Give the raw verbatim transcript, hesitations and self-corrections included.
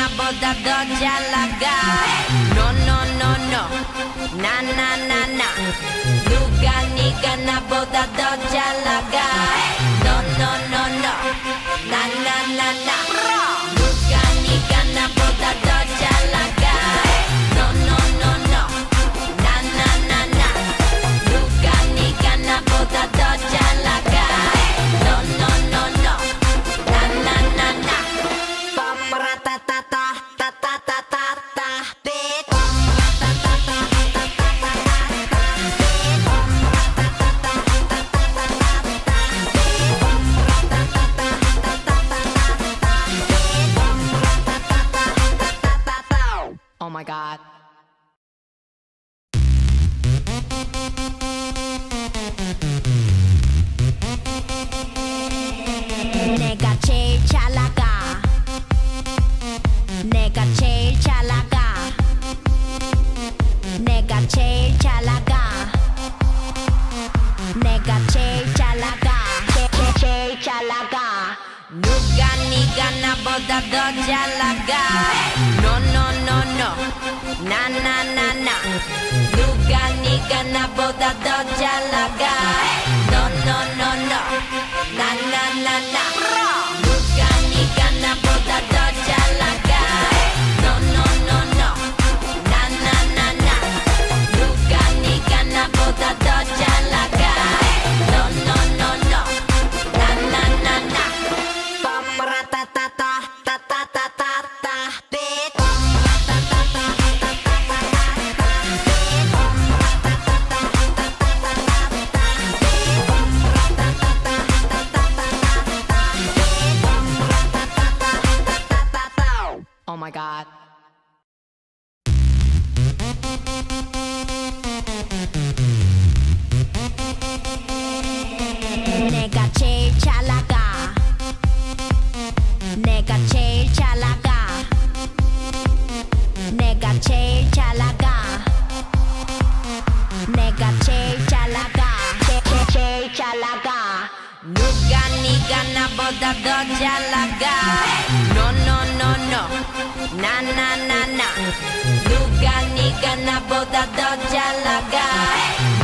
나보다 더 잘 나가. No no no no 나 나 나 나 누가 네가 나보다 더 잘 나가. No no no no 나 나 나 나 누가 네가 나보다 더 잘 나가. No no no no 나 나 나 나 누가 네가 나보다 더 잘 나가. No no no no 나 나 나 나 빠빠라따따따 따따따따따 bitch. Oh my God. 내가 제일 잘 나가. 내가 제일 잘 나가. 내가 제일 잘 나가. 내가 제일 잘 나가. 제일 제일 잘 나가. 누가 네가 나보다 더 잘 나가. No no no no 나 나 나 나 누가 네가 나보다 더 잘 나가. No no no no 나 나 나 나 누가 네가 나보다 더 잘 나가. No no no no 나 나 나 나 누가 네가 나보다 더 잘 나가. No no no no 나 나 나 나 빠빠라따따따 따따따따따 bitch. Oh my God. 내가 제일 잘 나가. 내가 제일 잘 나가. 내가 제일 잘 나가. 내가 제일 잘 나가. 제일 제일 잘 나가. 누가 네가 나보다 더 잘 나가. No no no no 나 나 나 나 누가 네가 나보다 더 잘 나가.